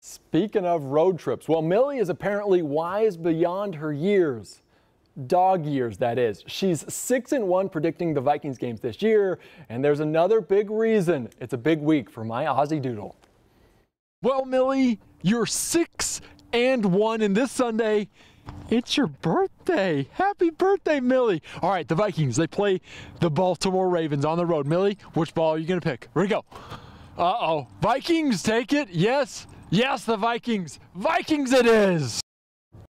Speaking of road trips, well, Millie is apparently wise beyond her years. Dog years, that is. She's 6-1 predicting the Vikings games this year, and there's another big reason. It's a big week for my Aussie Doodle. Well, Millie, you're 6-1, and this Sunday, it's your birthday. Happy birthday, Millie. All right, the Vikings, they play the Baltimore Ravens on the road. Millie, which ball are you going to pick? Ready, go. Uh-oh. Vikings, take it. Yes. Yes, the Vikings. Vikings it is.